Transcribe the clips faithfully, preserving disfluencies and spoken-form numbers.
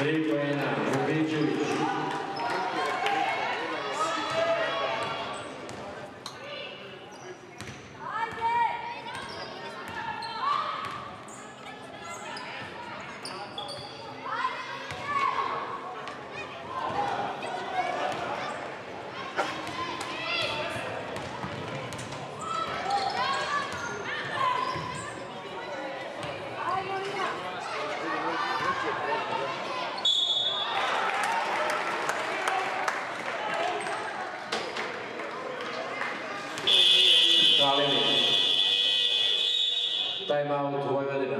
Tri poena, Vubičević. Time out Vojvodina.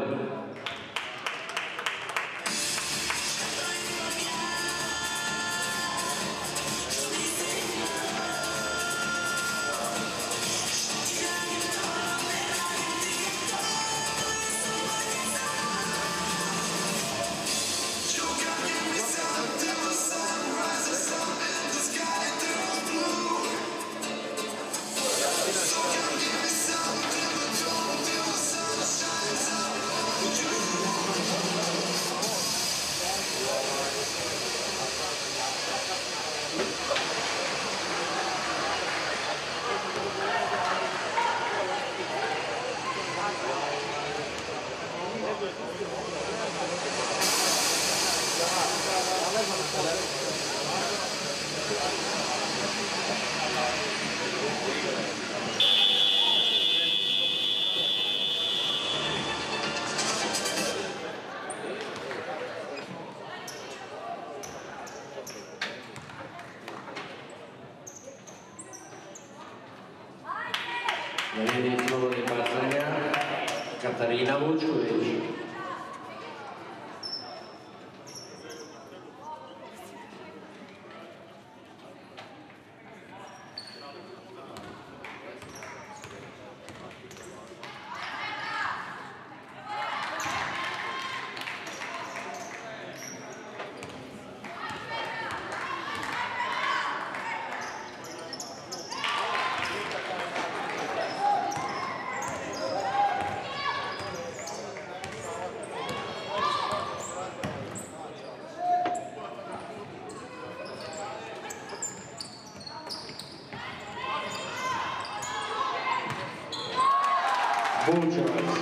Na liniji slobodnih bacanja Katarina Vučković. Vučevac.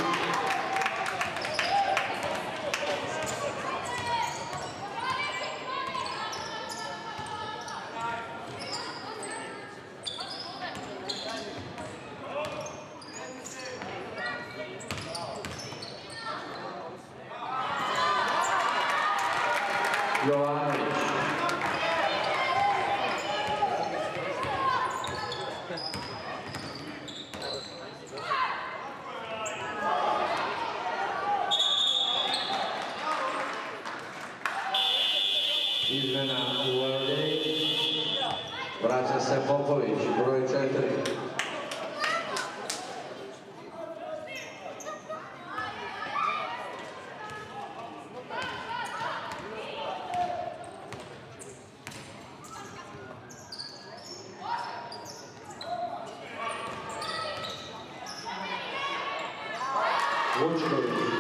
Jovanović. Izmena u Vojvodini, vraća se Popović, broj četiri. Vučković.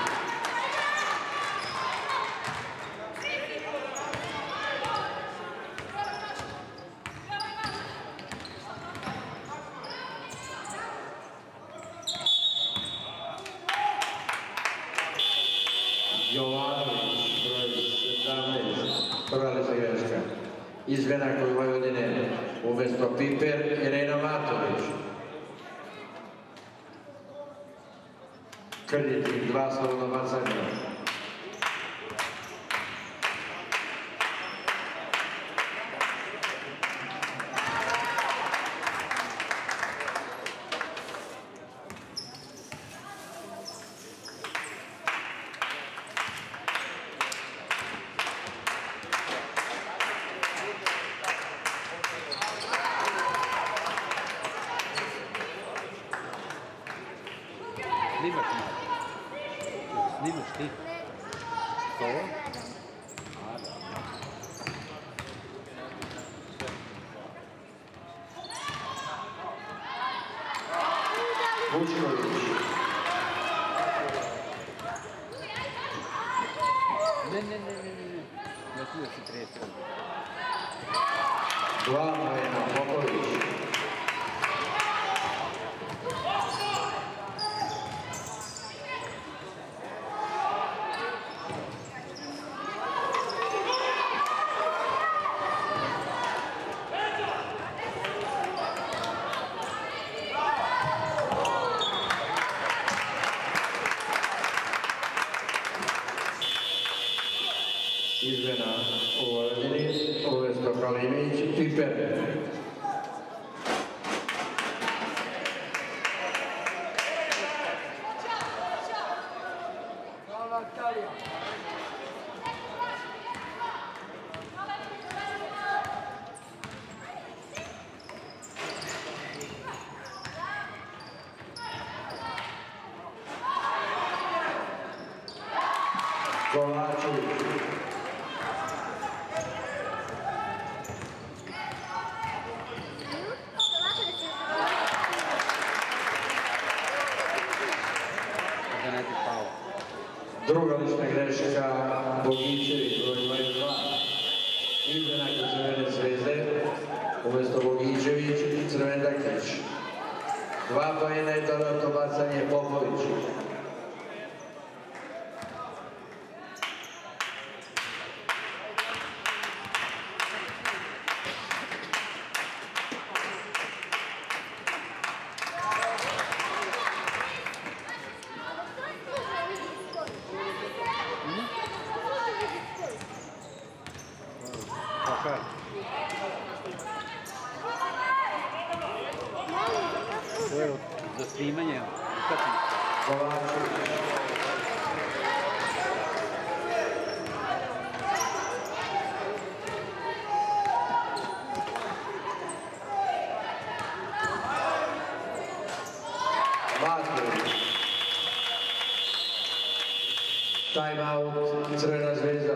Jovanović, broj sedamnaest, prva licevijačka. Izmena kod Vojvodine, umesto Piper, Irena Matović. Krnjeti, dva slobodna bacanja. Snimaš malo. Snimaš ti. To? A, da. Vučković. Ne, ne, ne, ne, ne. tu da si trideset. Dva poena Popović. Izmena u Vojvodini, umesto Kalinović, Piper. Kovačević. Druga lična greška, Bogićević, broj dvadeset dva. Izmena kod Crvene zvezde, umesto Bogićević, Crvendakić. Dva poena i dodatno bacanje Popović. To je za snimanje utakmice. Kovačević. Matković. Time out, Crvena zvezda.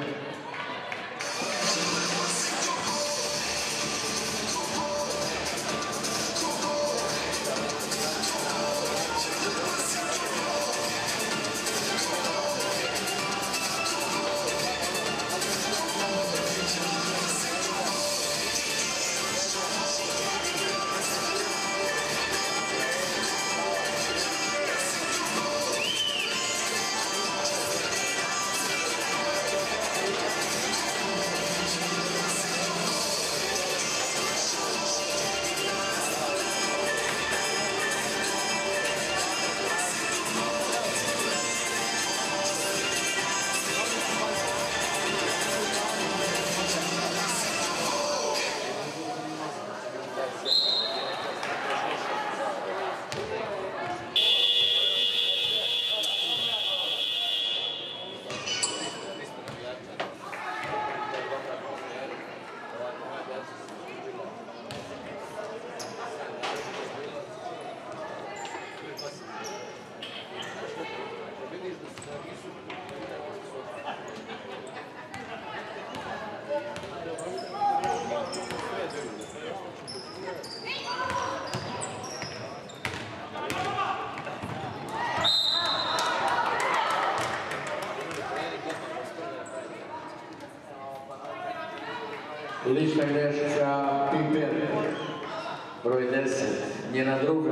Lična greška, Piper, broj deset, njena druga.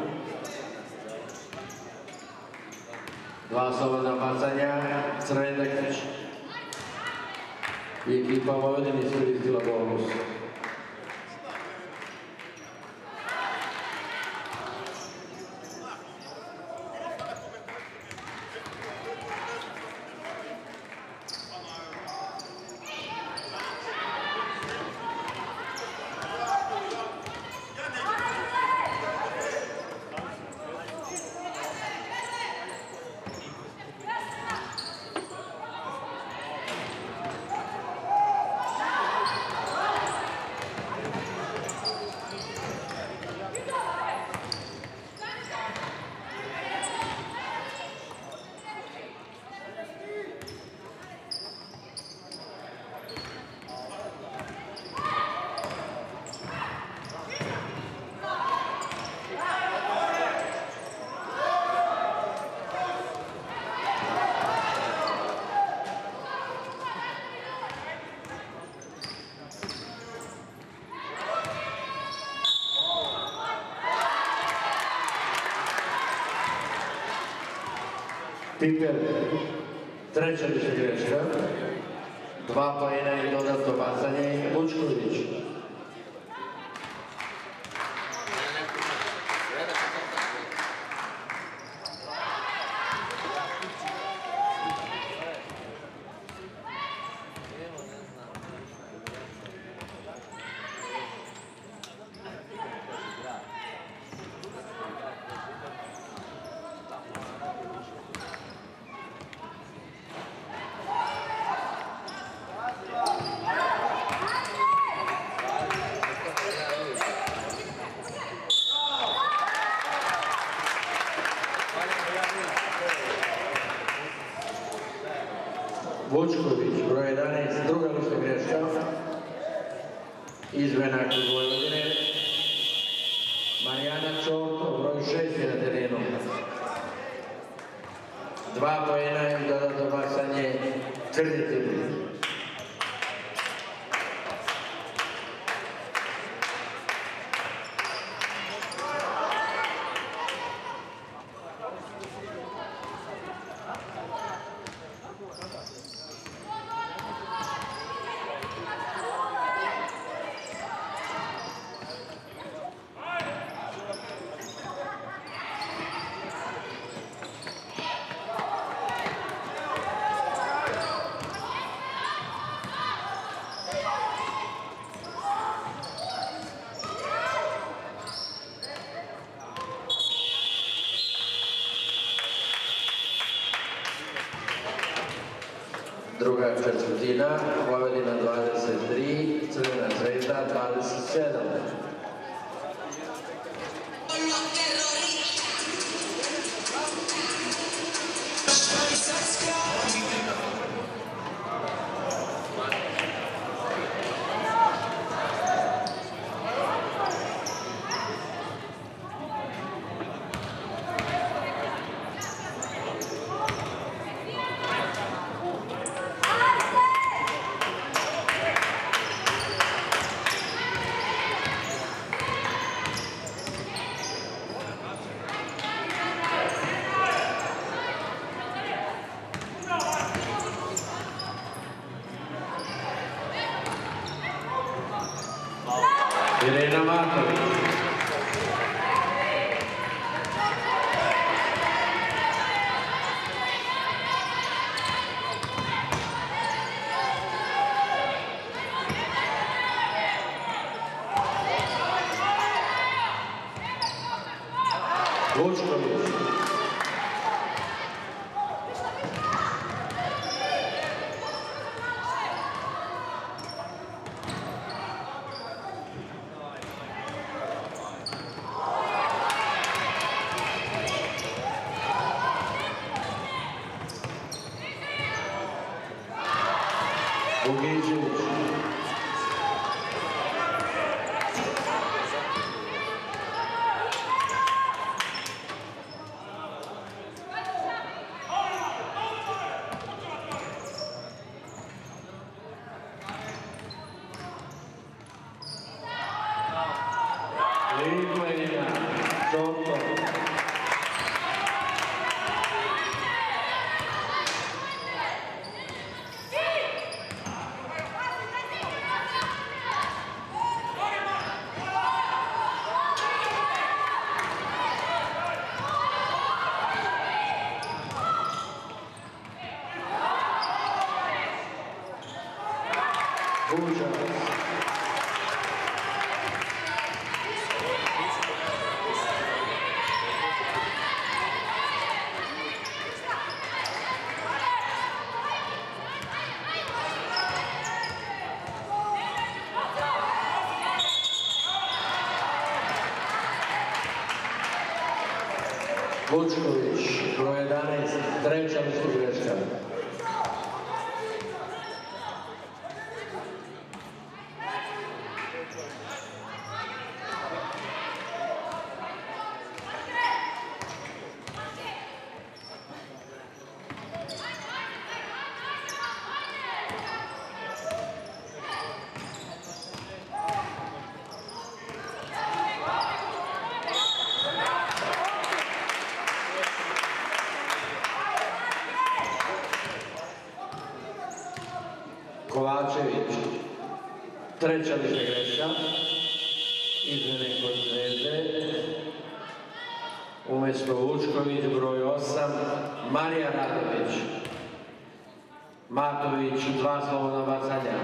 Dva slobodna bacanja, Crvendakić. I ekipa Vojvodine iskoristila bonus. Piper, treća više greška. Dva poena i dodatno bacanje Vučković. Vučković, broj jedanaest, druga lična greška. Izmena kod Vojvodine. Marijana Čorto, broj šest je na terenu. Dva poena i dodatno bacanje Krnitelj. Druga četvrtina, Vojvodina dvadeset tri, Crvena Zvezda dvadeset sedam. Irena Marković. Vučković. Vukićević. Litvina, Čorto. Vuča. Vučković, broj jedanaest, treća lična greška. Kovačević, treća više greška, izmjene kod Zvezde, umjesto Vučković, broj osam, Marija Radović, Matović, dva slobodna bacanja.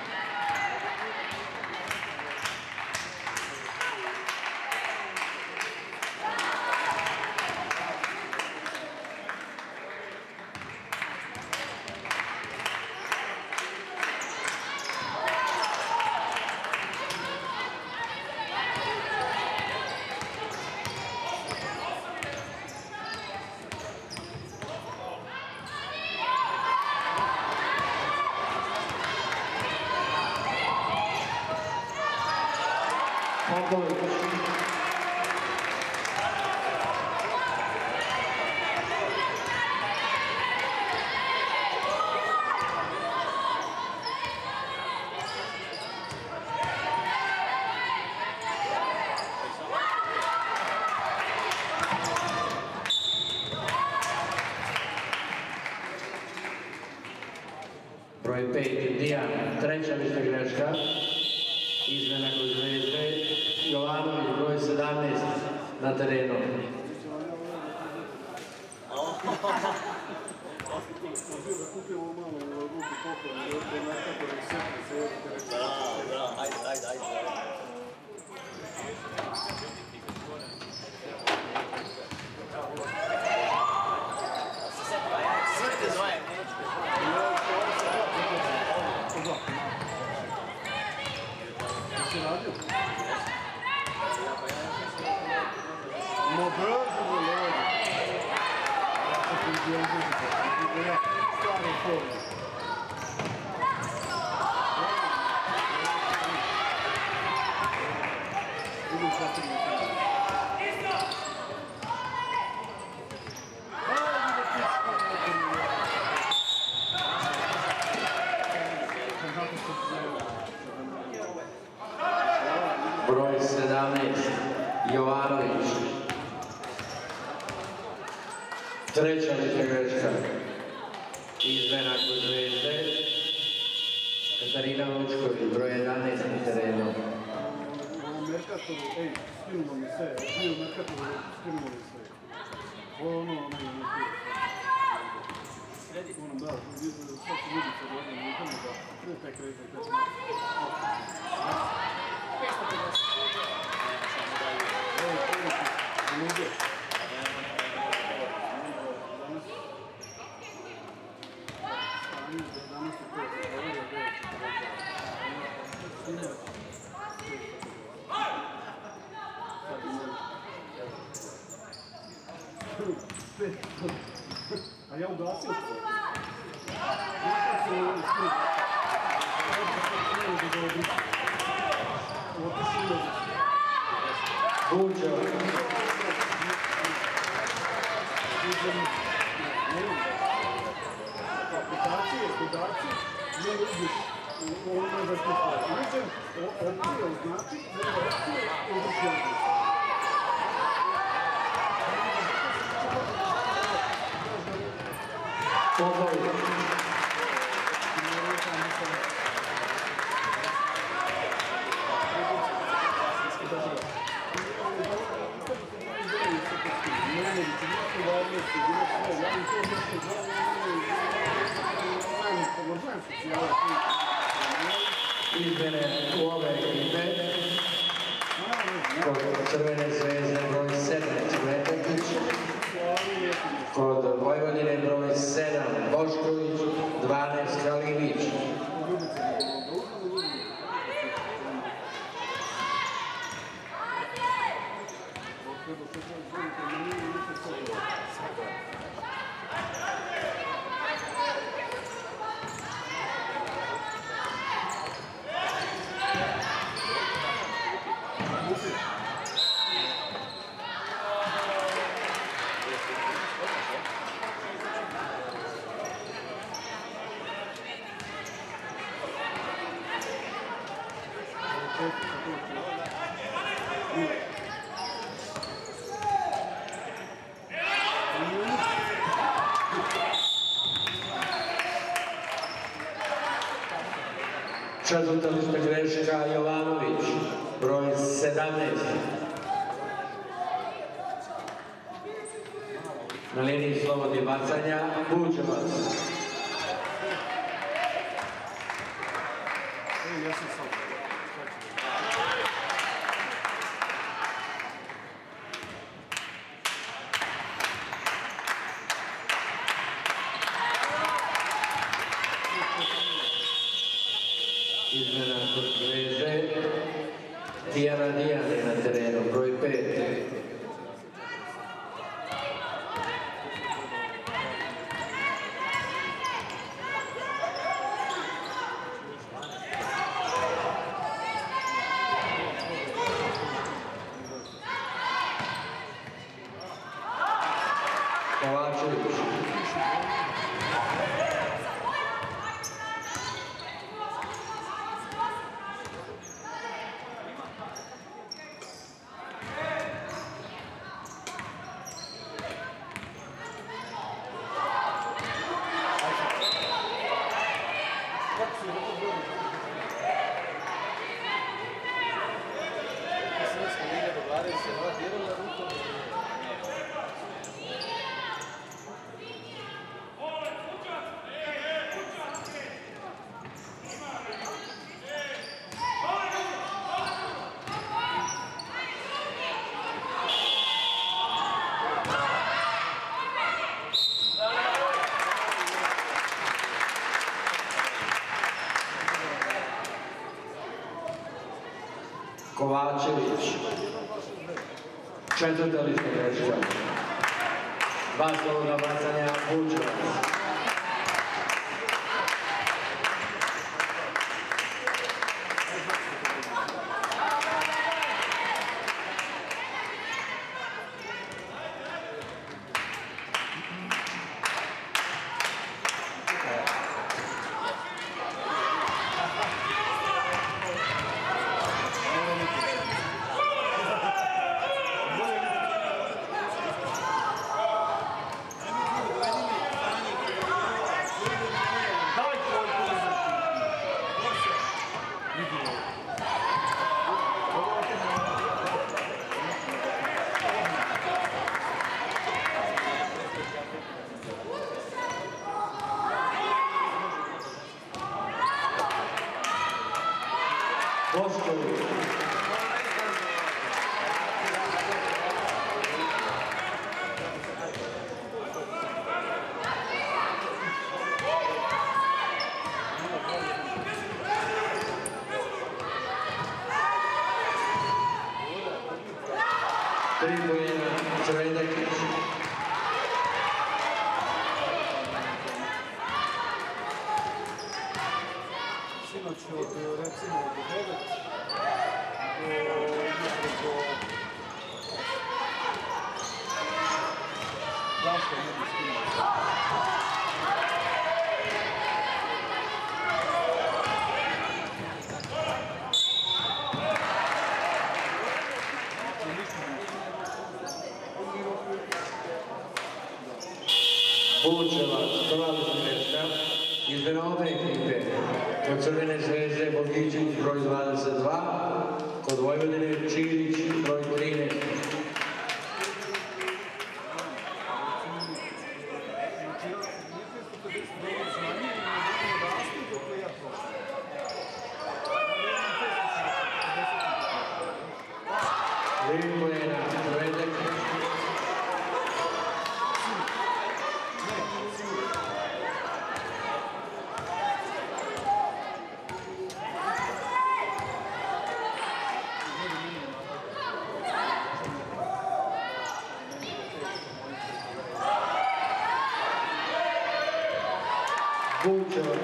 Broj pet, Dijan, treća više greška, izmjena kod Zvezde, Jovanović, broj sedamnaest, na terenu. Broj sedamnaest, Jovanović. Treća više greška. Izmjena kod Zvezde. Katarina Vučković, broj jedanaest na terenu. Merkatoru, ej, skinulo mi sve, bio Merkatoru, skinulo mi sve. Ovo ono, ono, ono, ono, da, sad ću ljudi sad ovdje, ne znam da, prije taj krezak, kad sam... Evo, prije ti, ne ide. Danas je to, ovo je a ja ugasio to. Buđo. Aplikacije, dodaci, ne vidiš u ovome za slučaju. Uđem, opcije označi, ne opcije označi. Popović. Izmjene u ove ekipe. Kod Crvene Zvezde broj sedam, Cvetović. Kod Vojvodine broj sedam, Bošković, dvanaest, Kalinić. Četvrta lista greška Jovanović, broj sedamnaest. Na liniji slobodnih bacanja Buđevac. Izmena kod Zvezde, Tijana Dijan je na terenu, broj pet. Kovačević. Kovačević, četvrta lista greška. Dva slobodna bacanja Buđevac. Bošković. Tri pojena Čredekić. Sinoć od recimo od devet do nekoliko zašto ne bi skinuli. Buđevac, prva lista greška. Izmena ove ekipe. Kod Crvene Zvezde Bogićić, broj dvadeset dva. Kod Vojvodine Čilić, broj trinaest. Limpojena, Čredekić. Buđevac.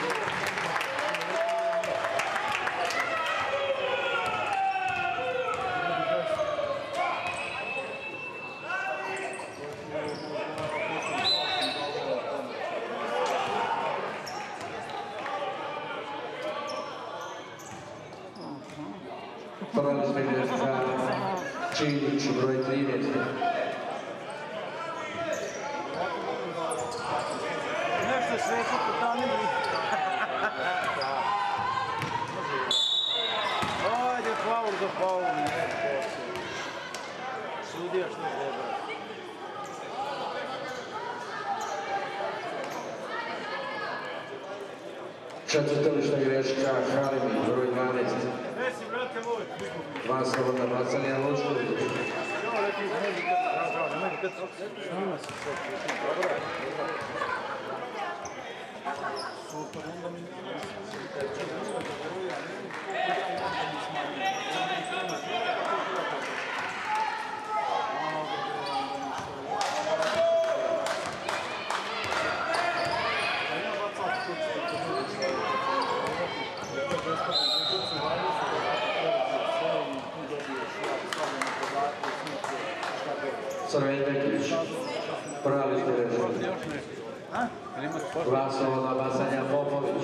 Prva lista greška Čilić, broj trinaest. Nešto sve su potanili. Prijašnje zebra. Četvrtolična greška, Halimi, broj dvanaest. Nesi, brate moj. Dva slobodna bacanja, Lučković. Super, onda mi Crveni Bekić, pravi ste greška. Dva slobodna bacanja, Popović.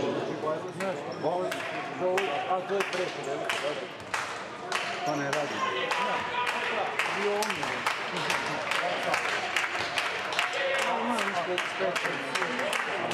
A to je preko, to ne radi. I on je. Ima ispred specijalno.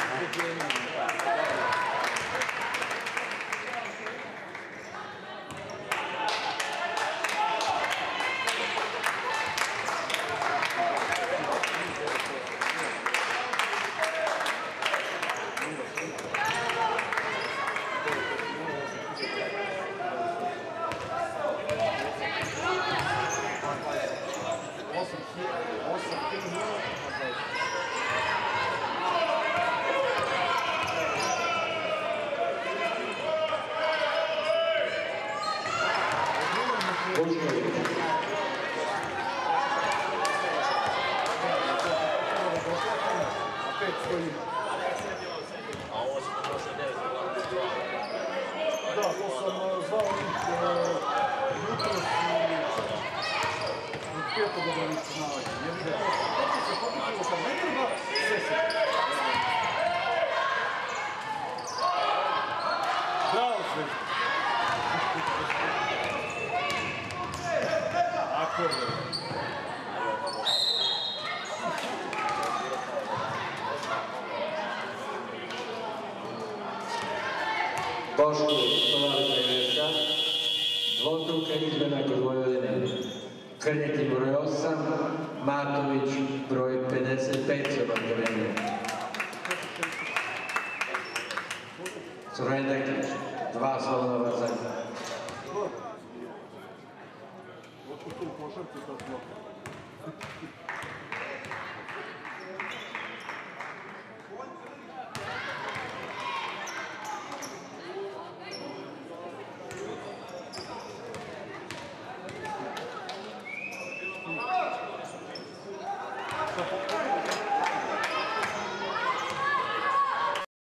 Da, to sam zvao onih jutros i petog da mi ispunavaju. Jer ide, kako se popitilo sam, ne treba sve se. Bravo sve. Ako je. Bošković, tovarna greška. Dvostruka izmjena kod Vojvodine. Krnjetin broj osam, Matović broj pedeset pet se odgovorio. Crveni Bekić, dva slobodna bacanja. Otkud tu košarci to zlo?